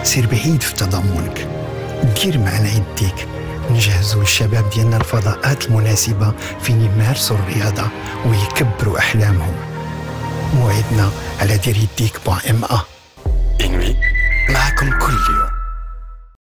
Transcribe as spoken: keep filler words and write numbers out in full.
سير بعيد في تضامنك، دير معنا يديك، نجهزوا الشباب ديالنا الفضاءات المناسبة فين يمارسوا الرياضة ويكبروا أحلامهم. موعدنا على دير يديك بوان ام ا. إنوي معكم كل يوم.